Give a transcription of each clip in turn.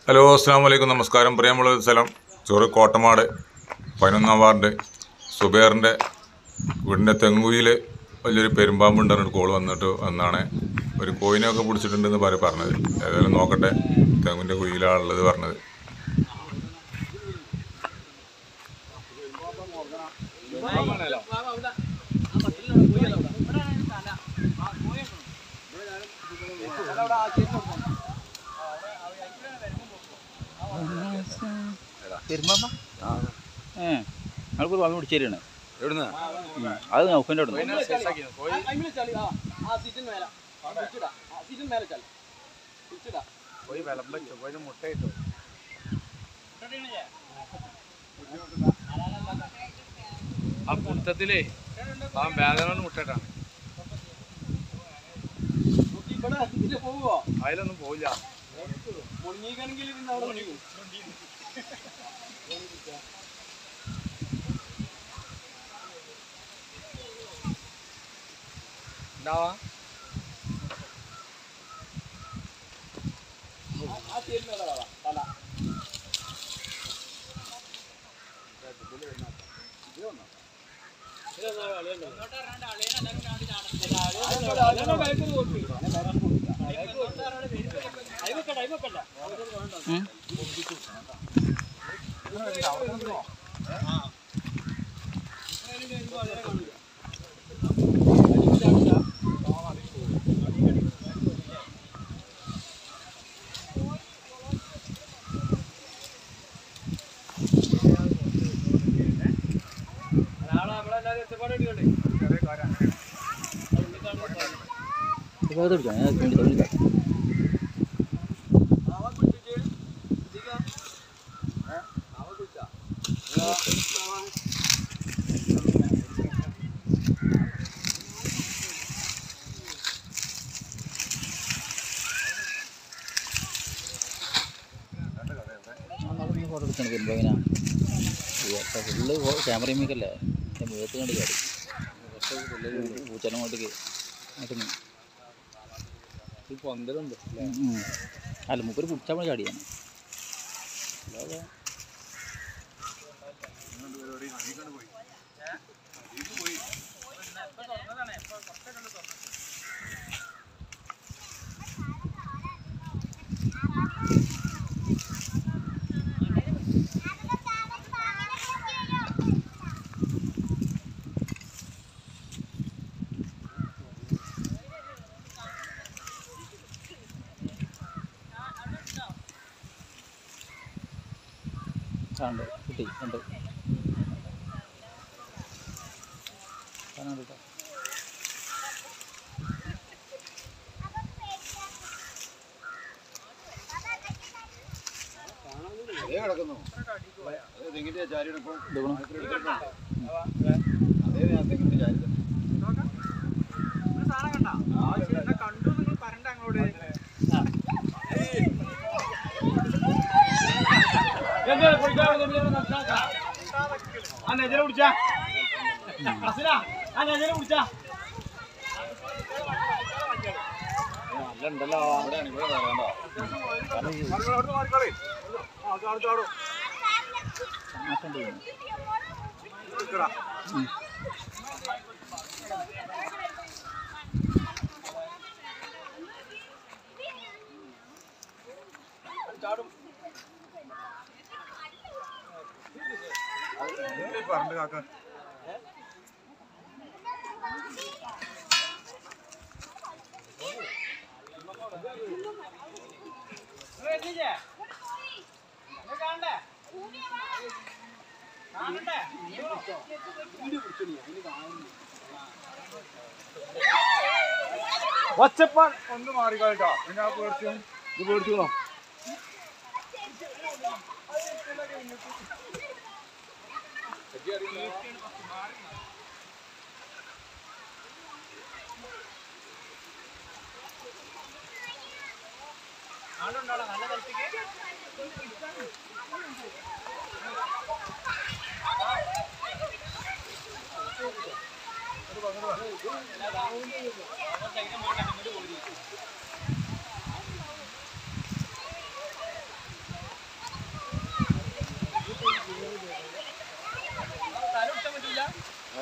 Hello, അസ്സാം വലൈക്കും, നമസ്കാരം. പ്രിയമുള്ള സ്ഥലം ചോറ് കോട്ടമാട് 11-ാം വാർഡ് സുബേറിൻ്റെ വീടിൻ്റെ തെങ്ങുയിൽ വലിയൊരു പെരുമ്പാമ്പുണ്ടെന്നൊരു കോൾ വന്നാണ്. ഒരു കോയിനൊക്കെ പിടിച്ചിട്ടുണ്ടെന്ന് പറഞ്ഞത്. ഏതായാലും നോക്കട്ടെ, തെങ്ങിൻ്റെ കുയിലാണുള്ളത് പറഞ്ഞത്. ഞങ്ങൾക്ക് പാമ്പ് പിടിച്ചേരാണ്. അത് നോക്കൻ്റെ അവിടെ ആ കുട്ടത്തിലേ ആ വേദന മുട്ടയിട്ടാണ്. അതിലൊന്നും പോയില്ല. ഉണ്ടാവാ ഫോട്ടോ എടുക്കണം. വരുമ്പോൾ ഇങ്ങനെ ഫുള്ള് ക്യാമറയുമേക്കല്ലേ മുഖത്ത് കണ്ട് ചാടി പൂച്ചനങ്ങോട്ടേക്ക് പന്തലുണ്ട്. അല്ല മൂപ്പര് പിടിച്ചാൽ മതി ചാടിയാണ്. ഉണ്ട് കിട്ടി ഉണ്ട് കാണാൻ കേട്ടോ. ഒച്ചപ്പാൻ ഒന്ന് മാറിക്കോട്ടോ. പിന്നെ ആ പേടിച്ചു ഇത് പേടിച്ചോ.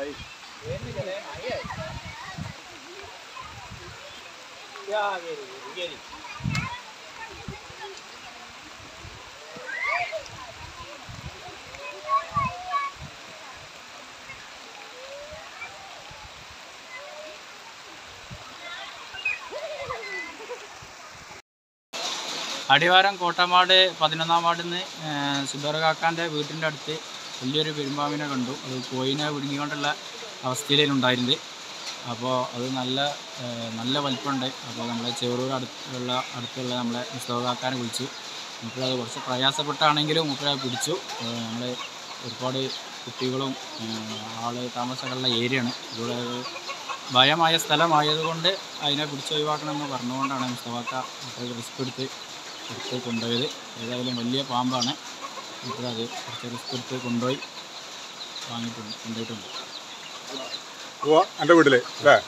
അടിവാരം കോട്ടമാട് 11-ാം വാർഡിൽ നിന്ന് സുബേർ കാക്കാൻ്റെ വീട്ടിൻ്റെ അടുത്ത് വലിയൊരു പെരുമ്പാമ്പിനെ കണ്ടു. അത് കോയിനെ വിഴുങ്ങിക്കൊണ്ടുള്ള അവസ്ഥയിലുണ്ടായിരുന്നത്. അപ്പോൾ അത് നല്ല വലിപ്പമുണ്ട്. അപ്പോൾ നമ്മളെ ചെറൂർ അടുത്തുള്ള നമ്മളെ മുസ്തഫ കാക്കാനെ വിളിച്ചു. മൂപ്പരത് കുറച്ച് പ്രയാസപ്പെട്ടാണെങ്കിലും മൂപ്പരത് പിടിച്ചു. നമ്മൾ ഒരുപാട് കുട്ടികളും താമസമുള്ള ഏരിയയാണ്. ഇവിടെ ഭയമായ സ്ഥലമായതുകൊണ്ട് അതിനെ പിടിച്ചൊഴിവാക്കണമെന്ന് പറഞ്ഞുകൊണ്ടാണ് മുസ്തഫ കാക്ക റിസ്ക് എടുത്ത് കൊണ്ടുപോയത്. ഏതായാലും വലിയ പാമ്പാണ്. അത് കുറച്ച് റിസ്ക് എടുത്ത് കൊണ്ടുപോയി കൊണ്ടുപോയിട്ടുണ്ട്. എൻ്റെ വീട്ടിൽ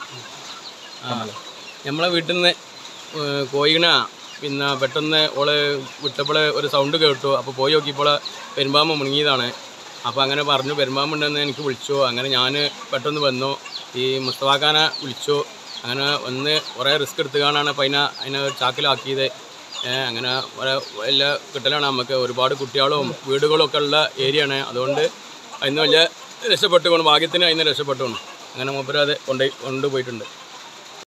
നമ്മളെ വീട്ടിൽ നിന്ന് കോയിനെ പിന്നെ പെട്ടെന്ന് ഓള് വിട്ടപ്പോൾ ഒരു സൗണ്ട് കേട്ടു. അപ്പോൾ പോയി നോക്കിയപ്പോൾ പെരുമ്പാമ്പ് മുണങ്ങിയതാണ്. അപ്പോൾ അങ്ങനെ പറഞ്ഞു പെരുമ്പാമ്പുണ്ടെന്ന് എനിക്ക് വിളിച്ചു. അങ്ങനെ ഞാൻ പെട്ടെന്ന് വന്നു. ഈ മുസ്തഫാക്കാനെ വിളിച്ചു. അങ്ങനെ വന്ന് കുറേ റിസ്ക് എടുത്തുകൊണ്ടാണ് അപ്പോൾ അതിനെ ചാക്കിലാക്കിയത്. അങ്ങനെ വലിയ കിട്ടലാണ് നമുക്ക്. ഒരുപാട് കുട്ടികളും വീടുകളും ഒക്കെ ഉള്ള ഏരിയയാണ്. അതുകൊണ്ട് അതിന് വലിയ രക്ഷപ്പെട്ടുകൊണ്ട് ഭാഗ്യത്തിന് അതിന് രക്ഷപ്പെട്ടുകൊണ്ട് അങ്ങനെ മൂപ്പര് അത് കൊണ്ടുപോയിട്ടുണ്ട്.